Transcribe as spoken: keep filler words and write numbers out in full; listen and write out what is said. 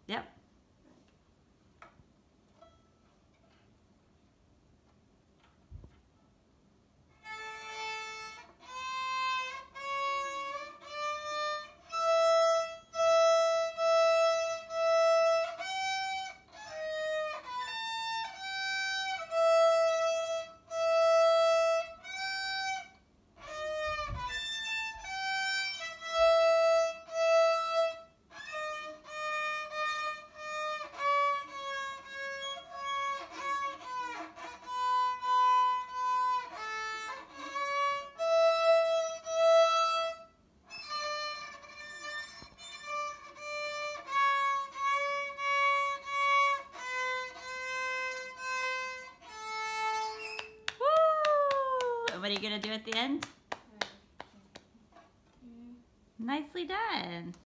Yep. What are you going to do at the end? Nicely done.